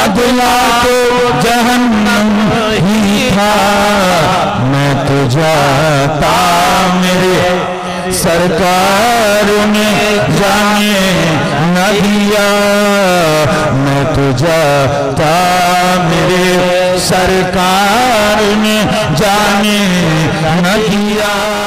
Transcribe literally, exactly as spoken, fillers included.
बदला तो जहन्नम ही था। मैं तो जाता मेरे सरकार ने जाने न दिया। मैं तो जाता मेरे सरकार ने जाने न दिया।